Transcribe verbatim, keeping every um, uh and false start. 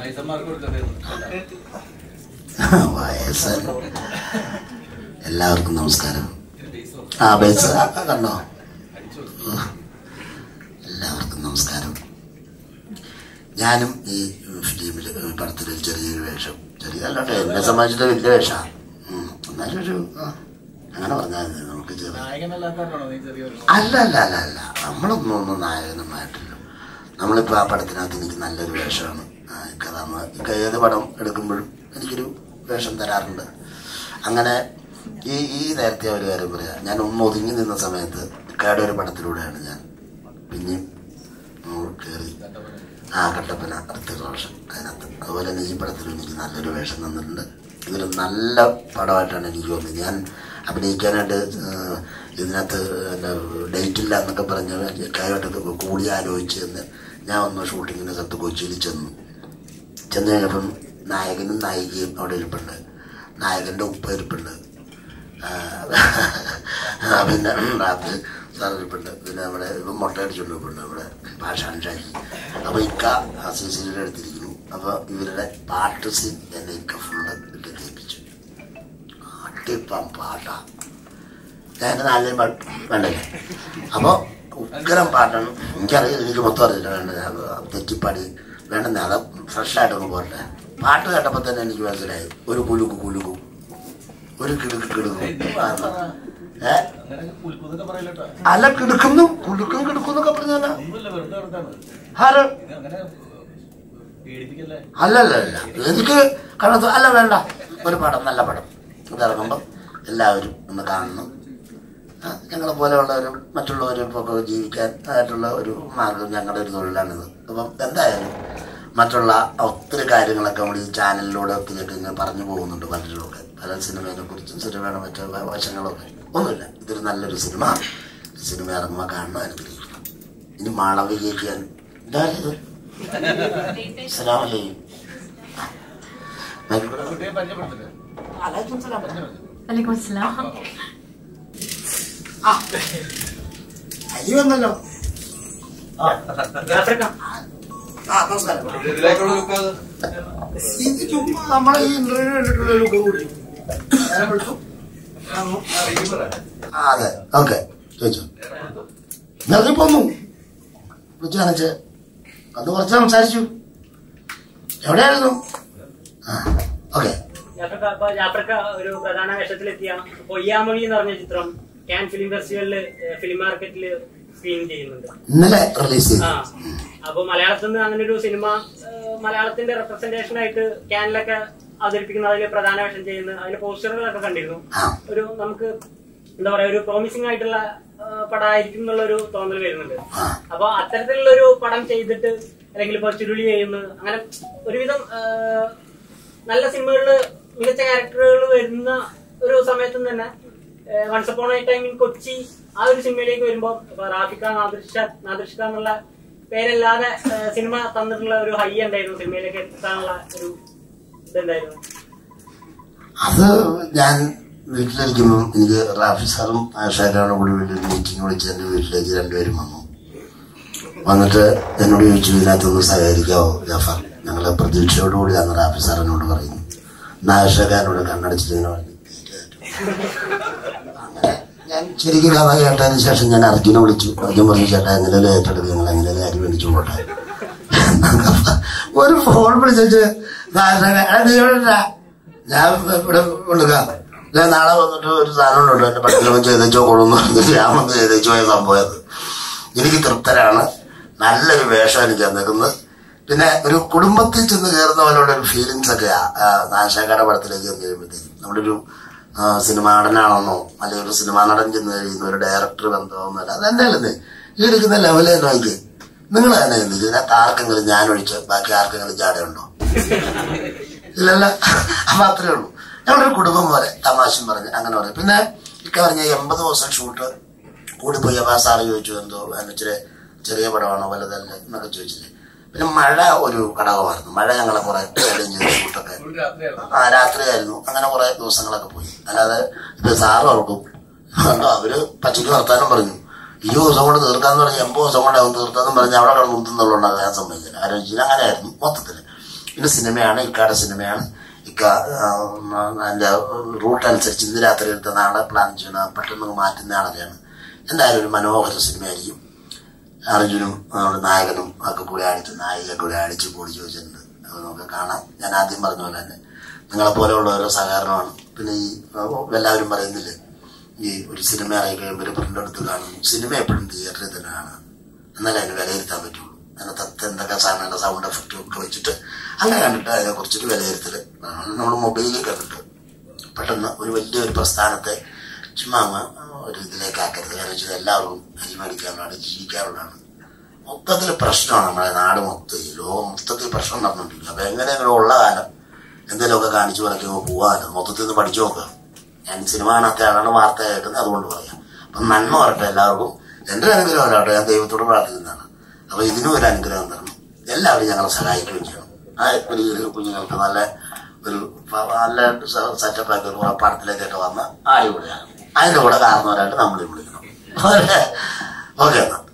വയസ്സൻ എല്ലാവർക്കും നമസ്കാരം. ആ ബേസ് കണ്ടോ? എല്ലാവർക്കും നമസ്കാരം. ഞാനും ഈ ഫിലിമിൽ പടത്തിൽ ചെറിയൊരു വേഷം, ചെറിയ അല്ലോട്ടെ എന്നെ സംബന്ധിച്ചിട്ട് വലിയ വേഷമാണ്. എന്നാലും ഒരു അങ്ങനെ പറഞ്ഞാൽ നമുക്ക് ചെറിയ അല്ല അല്ല അല്ല അല്ല നമ്മളൊന്നും ഒന്നും നായകനമായിട്ടില്ല. നമ്മളിപ്പോൾ ആ പടത്തിനകത്ത് എനിക്ക് നല്ലൊരു വേഷമാണ്. കഥ ഏത് പടം എടുക്കുമ്പോഴും എനിക്കൊരു വേഷം തരാറുണ്ട്. അങ്ങനെ ഈ ഈ നേരത്തെ ഒരു കാര്യം പറയാം, ഞാൻ ഒന്ന് ഒതുങ്ങി നിന്ന സമയത്ത് ഇക്കയുടെ ഒരു പടത്തിലൂടെയാണ് ഞാൻ പിന്നെയും കയറി ആ കട്ടപ്പന അടുത്ത വർഷം അതിനകത്ത്. അതുപോലെ തന്നെ ഈ പടത്തിലും എനിക്ക് നല്ലൊരു വേഷം തന്നിട്ടുണ്ട്. ഇതൊരു നല്ല പടമായിട്ടാണ് എനിക്ക് തോന്നുന്നത്. ഞാൻ അഭിനയിക്കാനായിട്ട് ഇതിനകത്ത് ഡേറ്റില്ല എന്നൊക്കെ പറഞ്ഞ് കാര്യമായിട്ടൊക്കെ കൂടി ആലോചിച്ച് എന്ന് ഞാൻ ഒന്ന് ഷൂട്ടിങ്ങിൻ്റെ സ്ഥലത്ത് കൊച്ചിയിൽ ചെന്നു. ചെന്ന് കഴിഞ്ഞപ്പം നായകനും നായികയും അവിടെ ഇരിപ്പുണ്ട്, നായകൻ്റെ ഉപ്പ ഇരിപ്പുണ്ട്, പിന്നെ റാപ്പ് സാർ ഇരിപ്പുണ്ട്, പിന്നെ നമ്മുടെ ഇപ്പം മുട്ട അടിച്ചുകൊണ്ട് ഇരിപ്പുണ്ട് നമ്മുടെ ഭാഷാൻ ഷാജി. അപ്പോൾ ഇക്ക ആ സി സിയുടെ അടുത്തിരിക്കുന്നു. അപ്പോൾ ഇവരുടെ പാട്ട് സീൻ എന്നെ ഇക്ക ഫുള്ള് ഇട്ട് കേൾപ്പിച്ചു. അടിപ്പം പാട്ടാ, ഞാൻ എൻ്റെ നാലിനെയും പാട്ട് വേണ്ടല്ലേ. അപ്പോൾ ഉഗ്രം പാട്ടാണ്. എനിക്കറിയില്ല, എനിക്ക് മൊത്തം അറിയില്ല, വേണ്ട തെറ്റിപ്പാടി വേണ്ടെന്നേ, അത് ഫ്രഷായിട്ടൊന്ന് പോട്ടെ. പാട്ട് കേട്ടപ്പോൾ തന്നെ എനിക്ക് മനസ്സിലായി ഒരു കുലുക്കു കുലുക്കും ഒരു കിടുക്ക് കിടുക്കും. ഏ അല്ല കിടുക്കുന്നു കുലുക്കും കിടുക്കും എന്നൊക്കെ പറഞ്ഞാൽ അല്ലല്ല അല്ല എനിക്ക് കാണാത്ത അല്ല വേണ്ട. ഒരു പടം നല്ല പടം ഇതിറങ്ങുമ്പം എല്ലാവരും ഒന്ന് കാണണം. ഞങ്ങളെ പോലെയുള്ളവരും മറ്റുള്ളവരും ഒക്കെ ജീവിക്കാൻ ആയിട്ടുള്ള ഒരു മാർഗം ഞങ്ങളുടെ ഒരു തൊഴിലാണിത്. അപ്പം എന്തായാലും മറ്റുള്ള ഒത്തിരി കാര്യങ്ങളൊക്കെ നമ്മൾ ഈ ചാനലിലൂടെ ഒത്തിരിയൊക്കെ ഇങ്ങനെ പറഞ്ഞു പോകുന്നുണ്ട്. പലരിലൊക്കെ പല സിനിമയെ കുറിച്ചും സിനിമയുടെ മറ്റു വശങ്ങളൊക്കെ ഒന്നുമില്ല. ഇതൊരു നല്ലൊരു സിനിമ. സിനിമ ഇറങ്ങുമ്പോൾ കാണണം, അനുഗ്രഹിക്കണം. ഇനി മാളവികയ്ക്ക് എന്തായാലും അസ്സലാമു അലൈക്കും. അരി വന്നല്ലോ. നമ്മളെ ഈ ഇന്റർവ്യൂ കണ്ടിട്ടുള്ള ലുക്ക് കൂടി അതെ ഓക്കെ ചോദിച്ചോ. നിറഞ്ഞു പോന്നു വിളിച്ചു കാണിച്ച് അത് കുറച്ച് സംസാരിച്ചു. എവിടെയായിരുന്നു? ആ ഓക്കെ. ഒരു പ്രധാന വേഷത്തിലെത്തിയ പൊയ്യാമൊഴി എന്ന് പറഞ്ഞ ചിത്രം ക്യാൻ ഫിലിം ഫെസ്റ്റിവലില് ഫിലിം മാർക്കറ്റില് സ്ക്രീൻ ചെയ്യുന്നുണ്ട്. ഇന്നലെ റിലീസ് ചെയ്തു. അപ്പൊ മലയാളത്തിൽ നിന്ന് അങ്ങനെ ഒരു സിനിമ മലയാളത്തിന്റെ റെപ്രസെന്റേഷൻ ആയിട്ട് ക്യാനിലൊക്കെ അവതരിപ്പിക്കുന്ന, അതിൽ പ്രധാന വേഷം ചെയ്യുന്ന അതിന്റെ പോസ്റ്ററുകളൊക്കെ കണ്ടിരുന്നു. ഒരു നമുക്ക് എന്താ പറയാ ഒരു പ്രോമിസിംഗ് ആയിട്ടുള്ള പടമായിരിക്കും എന്നുള്ള ഒരു തോന്നൽ വരുന്നുണ്ട്. അപ്പൊ അത്തരത്തിലുള്ള ഒരു പടം ചെയ്തിട്ട് അല്ലെങ്കിൽ ഇപ്പൊ ചുരുളി ചെയ്യുന്നു, അങ്ങനെ ഒരുവിധം നല്ല സിനിമകളില് മികച്ച ക്യാരക്ടറുകൾ വരുന്ന ഒരു സമയത്തും തന്നെ once upon a time in Kochi ആ ഒരു സിനിമയിലേക്ക് വരുമ്പോ റാഫിക്ക നാദിർഷ നാദിർഷ എന്നുള്ള പേരല്ലാതെ സിനിമ തന്നിട്ടുള്ള ഒരു ഹൈ ഉണ്ടായിരുന്നു, സിനിമയിലേക്ക് എത്താനുള്ള ഒരു ഇതെന്തായിരുന്നു? അത് ഞാൻ വീട്ടിലിരിക്കുമ്പോൾ എനിക്ക് റാഫി സാറും ഷൈലാണും കൂടി വലിയൊരു മീറ്റിംഗ് വിളിച്ച് എൻ്റെ വീട്ടിലേക്ക് രണ്ടുപേരും വന്നു. വന്നിട്ട് എന്നോട് ചോദിച്ചു, ഇതിനകത്തൊന്ന് സഹകരിക്കാവോ ജാഫർ? ഞങ്ങൾ പ്രതീക്ഷയോടുകൂടിയാണ് റാഫി സാർ എന്നോട് പറയുന്നു. നായഷക്കാരോട് കണ്ണടച്ചിട്ടിങ്ങനെ പറഞ്ഞു. അങ്ങനെ ഞാൻ ശരിക്കും കഥ കേട്ടതിന് ശേഷം ഞാൻ അർജുനെ വിളിച്ചു. അർജുൻ പറഞ്ഞു, ചേട്ടാ എങ്ങനെയല്ലേ ഏറ്റെടുക്കുക, നിങ്ങൾ എങ്ങനെയല്ലേ അരി മേടിച്ചു പോട്ടെ. ഒരു ഫോൺ വിളിച്ചിട്ട് ഞാൻ ഇവിടെ കൊടുക്കാം, ഞാൻ നാളെ വന്നിട്ട് ഒരു സാധനം ഉണ്ട് എന്റെ പട്ടികളും ചെയ്തോ കൊള്ളുന്നു പറഞ്ഞിട്ട് ഞാൻ വന്ന് ചെയ്തേച്ചു പോയ സംഭവം. എനിക്ക് തൃപ്തരാണ്. നല്ലൊരു വേഷം എനിക്ക് തന്നേക്കുന്നത്. പിന്നെ ഒരു കുടുംബത്തിൽ ചെന്ന് കയറുന്ന പോലുള്ള ഒരു ഫീലിങ്സ് ഒക്കെയാ നാശാക്കാരുടെ പടത്തിലേക്ക് ചെന്ന് കഴിയുമ്പോഴത്തേക്കും. നമ്മുടെ ഒരു സിനിമാ നടനാണെന്നോ അല്ലെങ്കിൽ ഒരു സിനിമാ നടൻ ചെന്ന് കഴിയുന്ന ഒരു ഡയറക്ടർ ബന്ധമൊന്നുമല്ല. അതെന്തായാലും ഈ എടുക്കുന്ന ലെവലേ നോക്കി നിങ്ങൾ തന്നെ ചിന്തിക്കും, ഇതിനകത്ത് ആർക്കെങ്കിലും ഞാനൊഴിച്ച് ബാക്കി ആർക്കെങ്കിലും ജാടയുണ്ടോ? ഇല്ലല്ല. അപ്പൊ അത്രേ ഉള്ളൂ. ഞങ്ങളൊരു കുടുംബം പോലെ തമാശയും പറഞ്ഞ് അങ്ങനെ പറയും. പിന്നെ ഇക്ക പറഞ്ഞ എൺപത് ദിവസം ഷൂട്ട് കൂടിപ്പോയി. അപ്പൊ സാറ് ചോദിച്ചു, എന്തോ ഇച്ചിരി ചെറിയ പടമാണോ വലുതല്ലേ എന്നൊക്കെ ചോദിച്ചില്ലേ. പിന്നെ മഴ ഒരു ഘടകമായിരുന്നു. മഴ ഞങ്ങളെ കുറെ ചെയ്ത് ഷൂട്ടൊക്കെ ആ രാത്രിയായിരുന്നു. അങ്ങനെ കുറെ ദിവസങ്ങളൊക്കെ പോയി. അല്ലാതെ ഇപ്പൊ സാറ് ഓർക്കും കണ്ടോ, അവര് പച്ചയ്ക്ക് നിർത്താനും പറഞ്ഞു. ഇരുപത് ദിവസം കൊണ്ട് തീർക്കാന്ന് പറഞ്ഞ് എൺപത് ദിവസം കൊണ്ട് അവൻ തീർത്താന്നും പറഞ്ഞ് അവിടെ കിടന്ന് മുത്തുന്നുള്ളതുകൊണ്ട് ഞാൻ സമ്മതിക്കില്ല. ആലോചിച്ചില്ല. അങ്ങനെയായിരുന്നു മൊത്തത്തില്. പിന്നെ സിനിമയാണ്, ഇക്കാടെ സിനിമയാണ്. ഇക്ക അതിന്റെ റൂട്ട് അനുസരിച്ച് ഇന്ന് രാത്രി എടുത്ത നാളെ പ്ലാൻ ചെയ്യണ പെട്ടെന്ന് മാറ്റുന്ന ആളൊക്കെയാണ്. എന്തായാലും ഒരു മനോഹര സിനിമയായിരിക്കും. അർജുനും നമ്മുടെ നായകനും ഒക്കെ കൂടെ അടിച്ച് നായിക കൂടെ അടിച്ച് പൊടി ചോദിച്ചിട്ടുണ്ട്. അത് നമുക്ക് കാണാം. ഞാൻ ആദ്യം പറഞ്ഞ പോലെ തന്നെ നിങ്ങളെപ്പോലെയുള്ള ഓരോ സഹകരണമാണ്. പിന്നെ ഈ എല്ലാവരും പറയുന്നില്ലേ, ഈ ഒരു സിനിമ ഇറങ്ങി കഴിയുമ്പോൾ പ്രിന്റ് എടുത്ത് കാണും. സിനിമ എപ്പോഴും തിയേറ്ററിൽ തന്നെ കാണുക, എന്നാലേ അതിന് വിലയിരുത്താൻ പറ്റുള്ളൂ. അതിനകത്ത് എന്തൊക്കെ സാധനങ്ങളുടെ സൗണ്ട് എഫക്റ്റും ഒക്കെ വെച്ചിട്ട് അങ്ങനെ കണ്ടിട്ട് അതിനെ കുറിച്ചിട്ട് വിലയിരുത്തൽ. നമ്മൾ മൊബൈലിൽ കണ്ടിട്ട് പെട്ടെന്ന് ഒരു വലിയൊരു പ്രസ്ഥാനത്തെ ചുമ്മാ ഒരു ഇതിലേക്ക് ആക്കരുത്. കാരണം വെച്ചാൽ എല്ലാവർക്കും അരിമടിക്കാനുള്ളതാണ്, ജീവിക്കാനുള്ളതാണ്. മൊത്തത്തിൽ പ്രശ്നമാണ് നമ്മുടെ നാട് മൊത്തം, ഈ ലോകം മൊത്തത്തിൽ പ്രശ്നം നടന്നുകൊണ്ടിരിക്കും. അപ്പൊ എങ്ങനെയെങ്കിലും ഉള്ള കാലം എന്തെങ്കിലുമൊക്കെ കാണിച്ചു പറയുമ്പോൾ പോകാമല്ലോ. മൊത്തത്തിൽ നിന്ന് പഠിച്ചു നോക്കുക. ഞാൻ സിനിമ കാണാത്ത ആളാണ്, വാർത്ത കേൾക്കുന്നത്, അതുകൊണ്ട് പറയാം. അപ്പം നന്മ വരട്ടെ എല്ലാവർക്കും. എന്റെ അനുഗ്രഹം അല്ലാട്ടെ, ഞാൻ ദൈവത്തോട് പ്രാർത്ഥിക്കുന്നതാണ്. അപ്പൊ ഇതിനും ഒരു അനുഗ്രഹം തരണം. എല്ലാവരും ഞങ്ങളെ സഹായിക്കുകയും ചെയ്യണം. ആ വലിയ കുഞ്ഞുങ്ങൾക്ക് നല്ല ഒരു നല്ല സെറ്റപ്പാക്കി ഒരു പടത്തിലേക്കൊക്കെ വന്ന് ആയി കൂടെയാണ്. അതിന്റെ കൂടെ കാരണവരായിട്ട് നമ്മൾ വിളിക്കണം. ഓക്കെ എന്നാ.